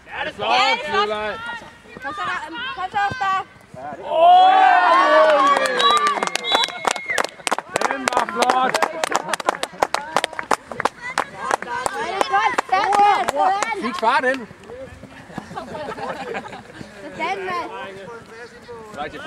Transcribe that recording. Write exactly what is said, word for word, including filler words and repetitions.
Ja, det er flot. Ja, det er flot. Kom så, kom så, Oscar. Åh! Den var flot. Fik far den. Den, mand.